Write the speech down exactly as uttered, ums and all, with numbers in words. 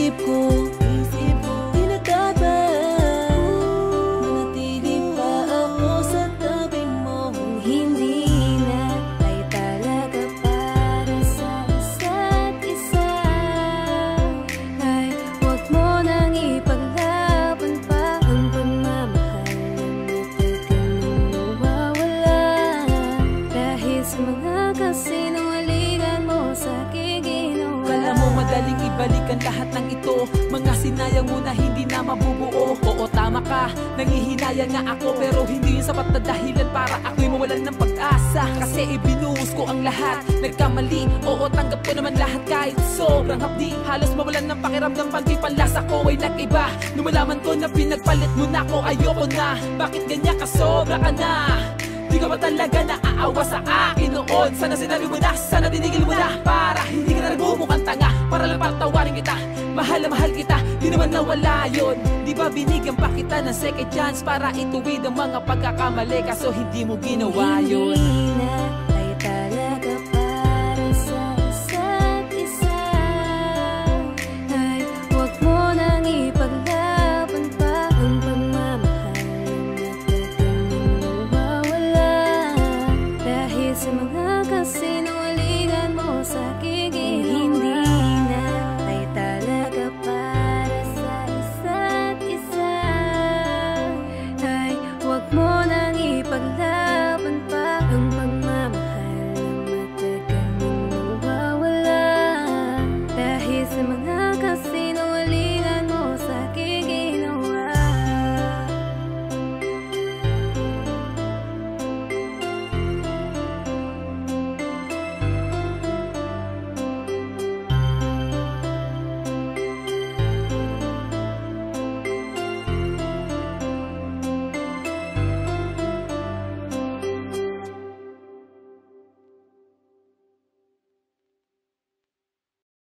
isip ko, isip ko, di na dapat manatili pa ako sa tabi mo. Kung hindi na ay talaga para sa isa't isa, ay huwag mo nang ipaglaban pa ang pagmamahal na matagal nang nawawala. Dahil sa mga kasinungalingan mo sa aking ginawa. Kala mo madaling ibalik ang lahat ng ito, mga sinayang mo na hindi na mabubuo. Oo, tama ka, nangihinayang nga ako, pero hindi yun sapat na dahilan para ako'y mawalan ng pag-asa. Kasi ibinuhos ko ang lahat, nagkamali, oo, tanggap ko naman lahat kahit sobrang hapdi. Halos mawalan ng pakiramdam pag di panlasa ko ay nag-iba. Nung malaman ko na pinagpalit mo na ako, ayoko na. Bakit ganyan ka, sobra ka na? Di ka ba talaga naaawa sa akin noon? Sana sinabi mo na, sana dinigil mo na, para hindi ka na nagbumukhang tanga, para lang patawarin kita. Mahal na mahal kita, di naman nawala yun. Di ba binigyan pa kita ng second chance para ituwid ang mga pagkakamali, kaso hindi mo ginawa yun. Hindi na